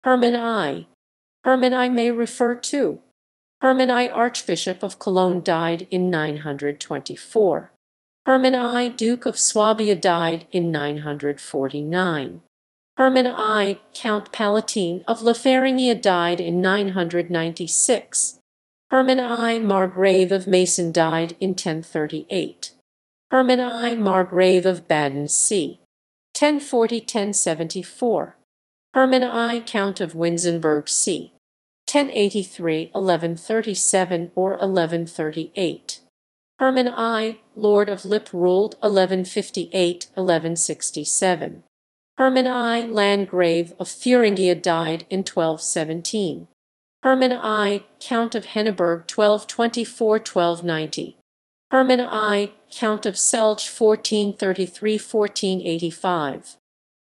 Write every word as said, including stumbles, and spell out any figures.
Herman I. Herman I may refer to Herman I, Archbishop of Cologne, died in nine hundred twenty-four. Herman I, Duke of Swabia, died in nine hundred forty-nine. Herman I, Count Palatine of Lotharingia, died in nine hundred ninety-six. Herman I, Margrave of Meissen, died in ten thirty-eight. Herman I, Margrave of Baden, c. ten forty to ten seventy-four. Herman I, Count of Winzenburg, c. ten eighty-three, eleven thirty-seven or eleven thirty-eight. Herman I, Lord of Lippe, ruled eleven fifty-eight to eleven sixty-seven. Herman I, Landgrave of Thuringia, died in twelve seventeen. Herman I, Count of Henneberg, twelve twenty-four to twelve ninety. Herman I, Count of Celje, fourteen thirty-three to fourteen eighty-five.